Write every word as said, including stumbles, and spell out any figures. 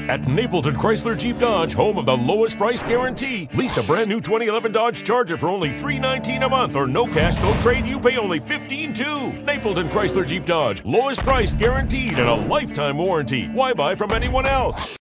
At Napleton Chrysler Jeep Dodge, home of the lowest price guarantee, lease a brand new twenty eleven Dodge Charger for only three nineteen a month, or no cash, no trade. You pay only fifteen two. Napleton Chrysler Jeep Dodge, lowest price guaranteed and a lifetime warranty. Why buy from anyone else?